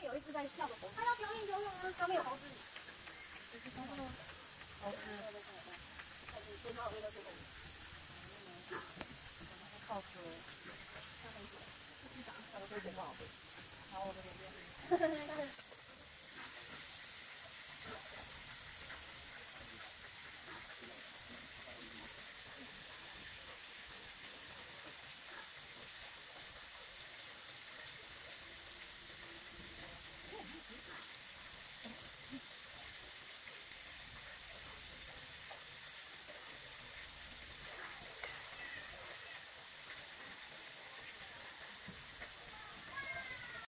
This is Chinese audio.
有一只在跳的猴子，它要表演游泳啊，上面有猴子。就是它那个猴子，对，最后那个是猴子。靠车，它很久，不知道，它都会剪到。然后我这边。